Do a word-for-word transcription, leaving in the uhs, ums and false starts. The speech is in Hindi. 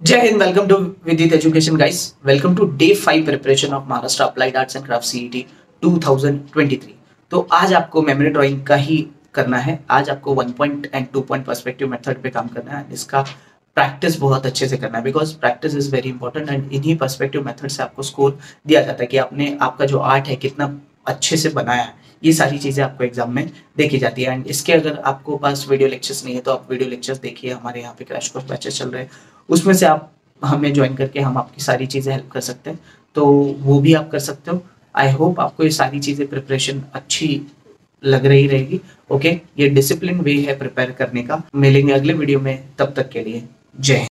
जय Hind, welcome to Vidit education guys. Welcome to day five preparation of Maharashtra applied arts and craft CET two thousand twenty three. तो आज आपको मेमोरी ड्राइंग का ही करना है। आज आपको one point and two point perspective method पे काम करना है। इसका प्रैक्टिस बहुत अच्छे से करना है because practice is very important and इन्हीं पर्सपेक्टिव मेथड से आपको स्कोर दिया जाता है कि आपने आपका जो आर्ट है कितना अच्छे से बनाया है। ये सारी चीज़ें आपको एग्जाम में देखी जाती है। एंड इसके अगर आपको पास वीडियो लेक्चर्स नहीं है तो आप वीडियो लेक्चर्स देखिए, हमारे यहाँ पे क्रैश कोर्स बैचेस चल रहे हैं, उसमें से आप हमें ज्वाइन करके हम आपकी सारी चीज़ें हेल्प कर सकते हैं, तो वो भी आप कर सकते हो। आई होप आपको ये सारी चीज़ें प्रिपरेशन अच्छी लग रही रहेगी। ओके, ये डिसिप्लिन वे है प्रिपेयर करने का। मिलेंगे अगले वीडियो में, तब तक के लिए जय हिंद।